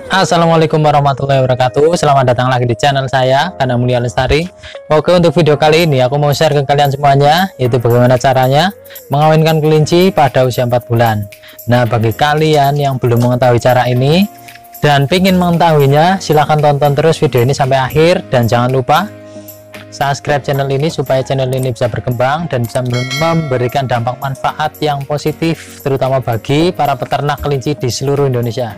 Assalamualaikum warahmatullahi wabarakatuh. Selamat datang lagi di channel saya, Ganda Mulia Lestari. Oke, untuk video kali ini aku mau share ke kalian semuanya, yaitu bagaimana caranya mengawinkan kelinci pada usia 4 bulan. Nah, bagi kalian yang belum mengetahui cara ini dan ingin mengetahuinya, silahkan tonton terus video ini sampai akhir. Dan jangan lupa subscribe channel ini supaya channel ini bisa berkembang dan bisa memberikan dampak manfaat yang positif, terutama bagi para peternak kelinci di seluruh Indonesia.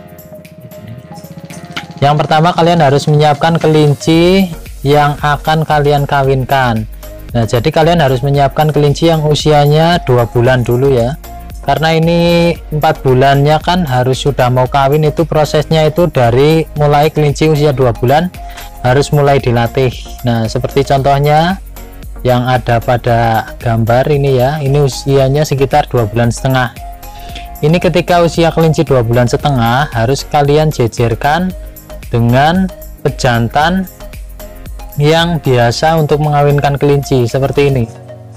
Yang pertama, kalian harus menyiapkan kelinci yang akan kalian kawinkan. Nah, jadi kalian harus menyiapkan kelinci yang usianya 2 bulan dulu ya, karena ini 4 bulannya kan harus sudah mau kawin. Itu prosesnya itu dari mulai kelinci usia 2 bulan harus mulai dilatih. Nah, seperti contohnya yang ada pada gambar ini ya, ini usianya sekitar 2 bulan setengah. Ini ketika usia kelinci 2 bulan setengah harus kalian jejerkan dengan pejantan yang biasa untuk mengawinkan kelinci seperti ini.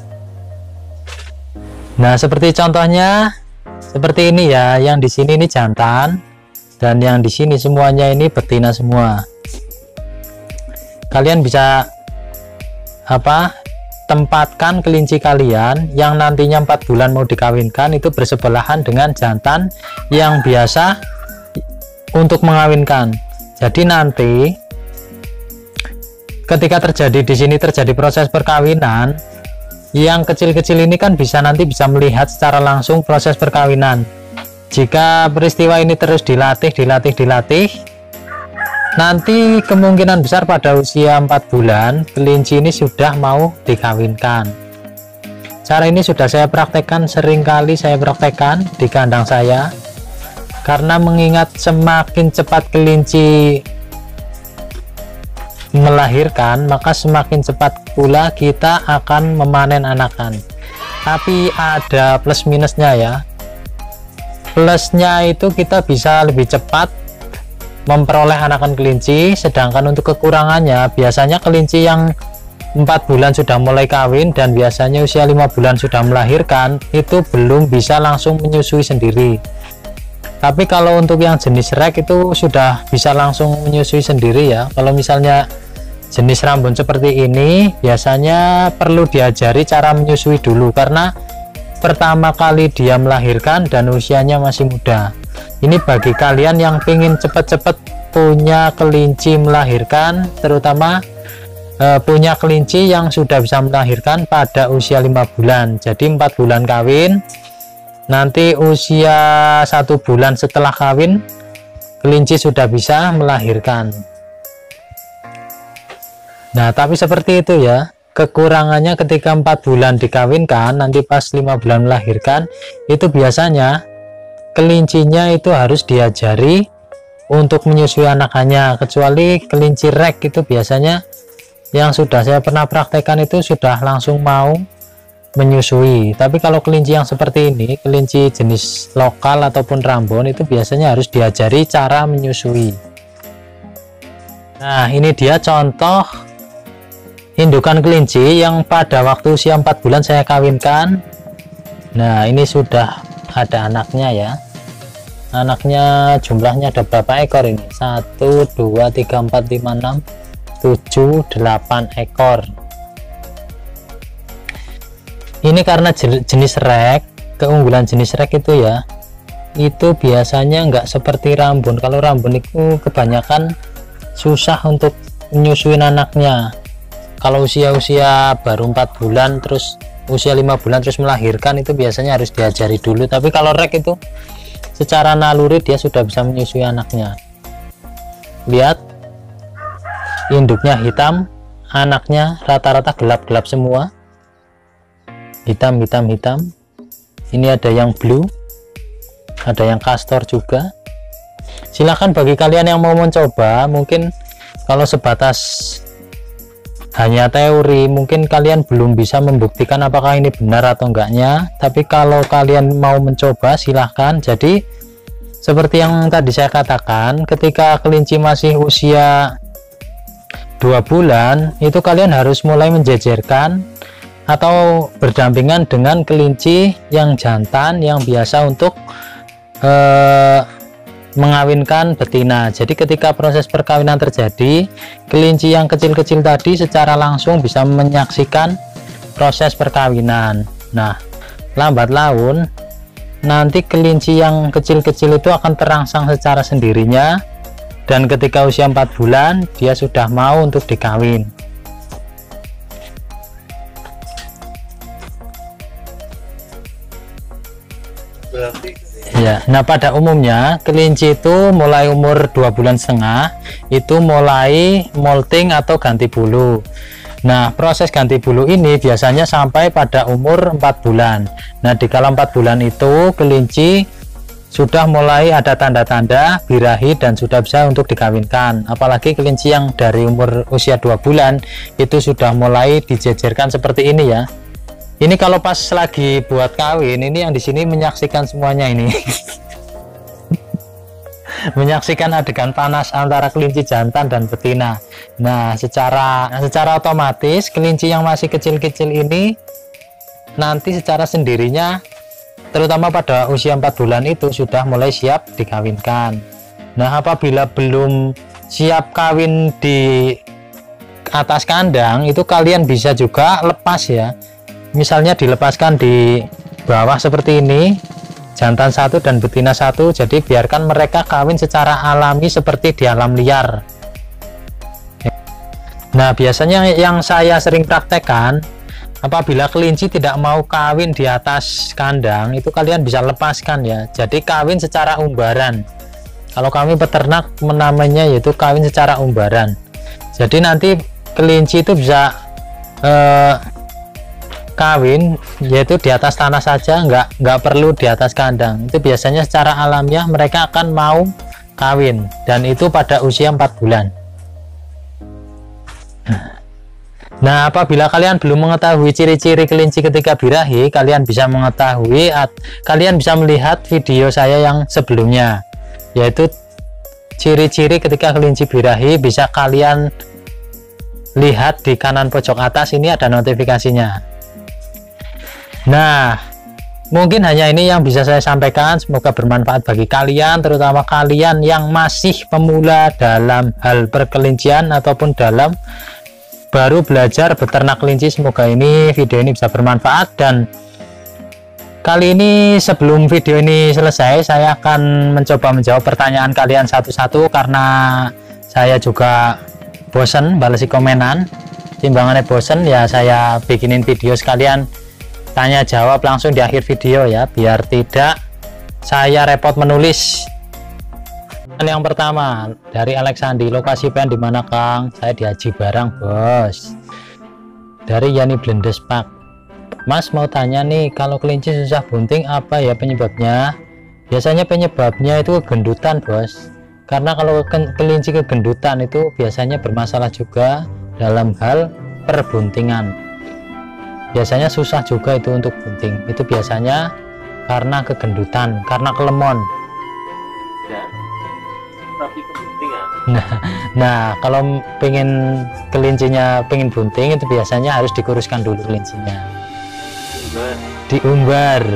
Nah, seperti contohnya seperti ini ya, yang di sini ini jantan dan yang di sini semuanya ini betina semua. Kalian bisa tempatkan kelinci kalian yang nantinya 4 bulan mau dikawinkan itu bersebelahan dengan jantan yang biasa untuk mengawinkan. Jadi nanti ketika terjadi di sini terjadi proses perkawinan, yang kecil-kecil ini kan bisa melihat secara langsung proses perkawinan. Jika peristiwa ini terus dilatih, nanti kemungkinan besar pada usia 4 bulan kelinci ini sudah mau dikawinkan. Cara ini sudah saya praktekkan, seringkali saya praktekkan di kandang saya. Karena mengingat semakin cepat kelinci melahirkan, maka semakin cepat pula kita akan memanen anakan. Tapi ada plus minusnya ya. Plusnya itu kita bisa lebih cepat memperoleh anakan kelinci, sedangkan untuk kekurangannya biasanya kelinci yang 4 bulan sudah mulai kawin dan biasanya usia 5 bulan sudah melahirkan, itu belum bisa langsung menyusui sendiri. Tapi kalau untuk yang jenis rek itu sudah bisa langsung menyusui sendiri ya. Kalau misalnya jenis Rambon seperti ini biasanya perlu diajari cara menyusui dulu, karena pertama kali dia melahirkan dan usianya masih muda. Ini bagi kalian yang ingin cepat-cepat punya kelinci melahirkan, terutama punya kelinci yang sudah bisa melahirkan pada usia 5 bulan. Jadi 4 bulan kawin, nanti usia 1 bulan setelah kawin kelinci sudah bisa melahirkan. Nah, tapi seperti itu ya, kekurangannya ketika 4 bulan dikawinkan, nanti pas 5 bulan melahirkan, itu biasanya kelincinya itu harus diajari untuk menyusui anakannya. Kecuali kelinci rek itu biasanya yang sudah saya pernah praktekkan itu sudah langsung mau menyusui. Tapi kalau kelinci yang seperti ini, kelinci jenis lokal ataupun Rambon, itu biasanya harus diajari cara menyusui. Nah, ini dia contoh indukan kelinci yang pada waktu usia 4 bulan saya kawinkan. Nah, ini sudah ada anaknya ya. Anaknya jumlahnya ada berapa ekor ini? 1 2 3 4 5 6 7 8 ekor. Ini karena jenis rek, keunggulan jenis rek itu ya, itu biasanya nggak seperti Rambon. Kalau Rambon itu kebanyakan susah untuk menyusuin anaknya. Kalau usia baru 4 bulan terus usia 5 bulan terus melahirkan, itu biasanya harus diajari dulu. Tapi kalau rek itu secara naluri dia sudah bisa menyusui anaknya. Lihat, induknya hitam, anaknya rata-rata gelap-gelap semua. Hitam. Ini ada yang blue, ada yang castor juga. Silahkan bagi kalian yang mau mencoba, mungkin kalau sebatas hanya teori, mungkin kalian belum bisa membuktikan apakah ini benar atau enggaknya. Tapi kalau kalian mau mencoba, silahkan. Jadi seperti yang tadi saya katakan, ketika kelinci masih usia 2 bulan, itu kalian harus mulai menjejerkan atau berdampingan dengan kelinci yang jantan yang biasa untuk mengawinkan betina. Jadi ketika proses perkawinan terjadi, kelinci yang kecil-kecil tadi secara langsung bisa menyaksikan proses perkawinan. Nah, lambat laun nanti kelinci yang kecil-kecil itu akan terangsang secara sendirinya, dan ketika usia 4 bulan dia sudah mau untuk dikawin. Ya, nah pada umumnya kelinci itu mulai umur 2,5 bulan itu mulai molting atau ganti bulu. Nah, proses ganti bulu ini biasanya sampai pada umur 4 bulan. Nah, di kala 4 bulan itu kelinci sudah mulai ada tanda-tanda birahi dan sudah bisa untuk dikawinkan. Apalagi kelinci yang dari umur usia 2 bulan itu sudah mulai dijejerkan seperti ini ya. Ini kalau pas lagi buat kawin, ini yang di sini menyaksikan semuanya ini. Menyaksikan adegan panas antara kelinci jantan dan betina. Nah, secara otomatis kelinci yang masih kecil-kecil ini nanti secara sendirinya, terutama pada usia 4 bulan itu sudah mulai siap dikawinkan. Nah, apabila belum siap kawin di atas kandang, itu kalian bisa juga lepas ya. Misalnya dilepaskan di bawah seperti ini, jantan 1 dan betina 1, jadi biarkan mereka kawin secara alami seperti di alam liar. Nah, biasanya yang saya sering praktekkan, apabila kelinci tidak mau kawin di atas kandang, itu kalian bisa lepaskan ya, jadi kawin secara umbaran. Kalau kami peternak menamanya yaitu kawin secara umbaran. Jadi nanti kelinci itu bisa kawin yaitu di atas tanah saja, nggak perlu di atas kandang. Itu biasanya secara alamiah mereka akan mau kawin, dan itu pada usia 4 bulan. Nah, apabila kalian belum mengetahui ciri-ciri kelinci ketika birahi, kalian bisa melihat video saya yang sebelumnya, yaitu ciri-ciri ketika kelinci birahi. Bisa kalian lihat di kanan pojok atas, ini ada notifikasinya. Nah, mungkin hanya ini yang bisa saya sampaikan. Semoga bermanfaat bagi kalian, terutama kalian yang masih pemula dalam hal perkelincian ataupun dalam baru belajar beternak kelinci. Semoga video ini bisa bermanfaat. Dan kali ini sebelum video ini selesai, saya akan mencoba menjawab pertanyaan kalian satu-satu, karena saya juga bosen balesi komenan. Timbangannya bosen ya, saya bikinin video sekalian tanya jawab langsung di akhir video ya, biar tidak saya repot menulis. Yang pertama dari Alexandi, lokasi pen di mana Kang? Saya di Haji Barang bos. Dari Yani Blendespak, Mas mau tanya nih, kalau kelinci susah bunting apa ya penyebabnya? Biasanya penyebabnya itu kegendutan bos, karena kalau kelinci kegendutan itu biasanya bermasalah juga dalam hal perbuntingan. Biasanya susah juga itu untuk bunting, itu biasanya karena kegendutan, karena kelemon ya, tapi kebuntingan. Nah, kalau pengen kelincinya pengen bunting, itu biasanya harus dikuruskan dulu kelincinya, diumbar.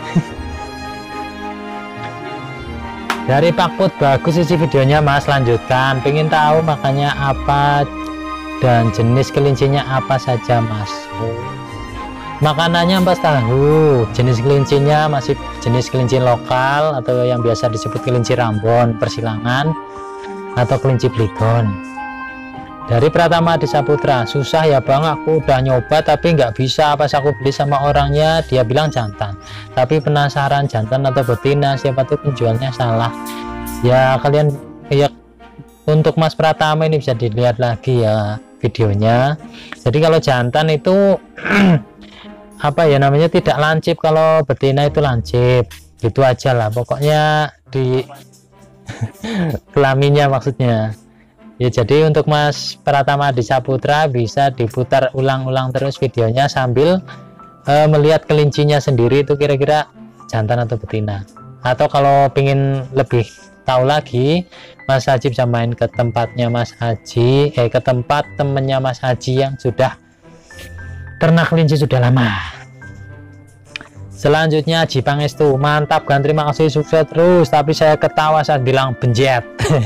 Dari Pak Put, bagus isi videonya Mas, lanjutkan. Pengen tahu makanya apa dan jenis kelincinya apa saja Mas. Makanannya ampas tahu, jenis kelincinya masih jenis kelinci lokal atau yang biasa disebut kelinci Rambon, persilangan, atau kelinci Bligon. Dari Pratama di Saputra, susah ya Bang, aku udah nyoba tapi nggak bisa, pas aku beli sama orangnya dia bilang jantan, tapi penasaran jantan atau betina, siapa tuh penjualnya salah. Ya kalian ya, untuk Mas Pratama ini bisa dilihat lagi ya videonya. Jadi kalau jantan itu apa ya namanya, tidak lancip, kalau betina itu lancip, gitu aja lah pokoknya di kelaminnya maksudnya ya. Jadi untuk Mas Pratama di Saputra bisa diputar ulang-ulang terus videonya sambil melihat kelincinya sendiri itu kira-kira jantan atau betina. Atau kalau pengen lebih tahu lagi, Mas Haji bisa main ke tempatnya Mas Haji, ke tempat temennya Mas Haji yang sudah ternak kelinci sudah lama. Selanjutnya Ji Pangestu, mantap Gan, terima kasih, sukses terus. Tapi saya ketawa saat bilang benjet.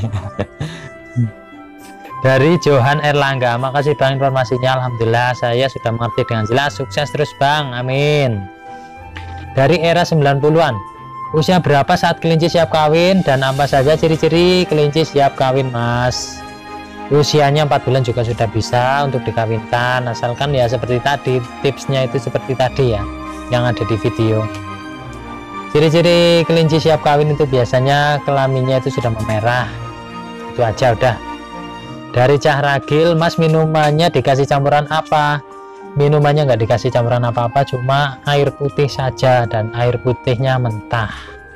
Dari Johan Erlangga, makasih Bang informasinya, alhamdulillah saya sudah mengerti dengan jelas, sukses terus Bang, amin. Dari era 90-an, usia berapa saat kelinci siap kawin dan apa saja ciri-ciri kelinci siap kawin Mas? Usianya 4 bulan juga sudah bisa untuk dikawinkan, asalkan ya seperti tadi, tipsnya itu seperti tadi ya yang ada di video. Ciri-ciri kelinci siap kawin itu biasanya kelaminnya itu sudah memerah, itu aja udah. Dari Cah Ragil, Mas minumannya dikasih campuran apa? Minumannya nggak dikasih campuran apa-apa, cuma air putih saja dan air putihnya mentah.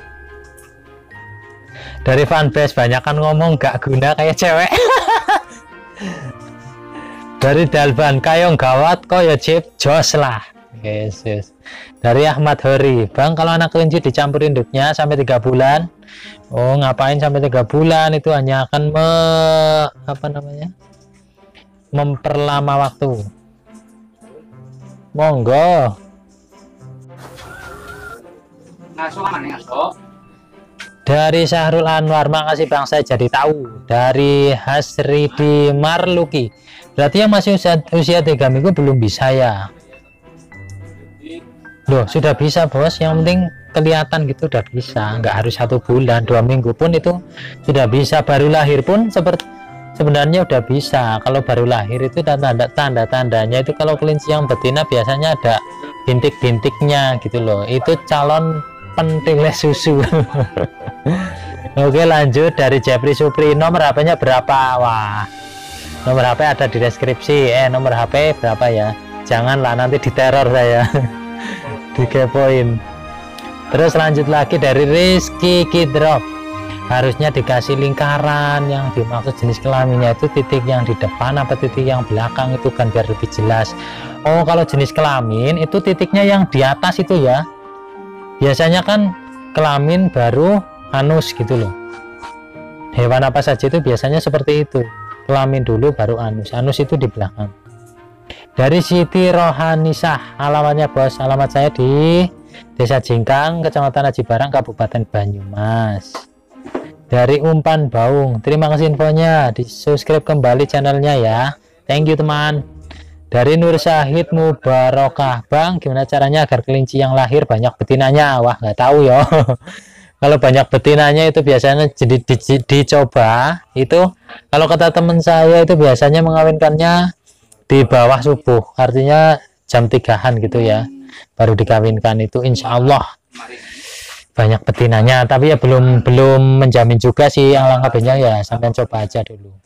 Dari fanbase, banyakan ngomong gak guna kayak cewek. Dari Dalban, kayong gawat kok ya Jip, jos lah. Yesus. Dari Ahmad Hori, Bang kalau anak kelinci dicampur induknya sampai 3 bulan. Oh ngapain sampai 3 bulan, itu hanya akan memperlama waktu. Monggo. Dari Syahrul Anwar, makasih Bang saya jadi tahu. Dari Hasridi Marluki, berarti yang masih usia 3 minggu belum bisa ya? Loh sudah bisa bos, yang penting kelihatan gitu udah bisa, nggak harus 1 bulan 2 minggu pun itu sudah bisa. Baru lahir pun sebenarnya udah bisa. Kalau baru lahir itu tanda-tandanya itu, kalau kelinci yang betina biasanya ada bintik-bintiknya gitu loh, itu calon pentileh susu. Oke lanjut, dari Jeffrey Supri, nomor HP-nya berapa? Wah nomor HP ada di deskripsi. Nomor HP berapa ya, janganlah nanti diteror saya. Dikepoin. Terus lanjut lagi dari Rizky Kidrop, harusnya dikasih lingkaran, yang dimaksud jenis kelaminnya itu titik yang di depan apa titik yang belakang, itu kan biar lebih jelas. Oh kalau jenis kelamin itu titiknya yang di atas itu ya, biasanya kan kelamin baru anus gitu loh. Hewan apa saja itu biasanya seperti itu, kelamin dulu baru anus, anus itu di belakang. Dari Siti Rohanisah, alamatnya bos, alamat saya di Desa Jingkang, Kecamatan Aji Barang, Kabupaten Banyumas. Dari Umpan Baung, terima kasih infonya, di subscribe kembali channelnya ya, thank you teman. Dari Nur Syahid Mubarokah, Bang gimana caranya agar kelinci yang lahir banyak betinanya? Wah nggak tahu ya. Kalau banyak betinanya itu biasanya jadi dicoba itu, kalau kata teman saya itu biasanya mengawinkannya di bawah subuh, artinya jam 3-an gitu ya, baru dikawinkan. Itu insya Allah banyak betinanya, tapi ya belum menjamin juga sih. Alangkah baiknya ya sampai coba aja dulu.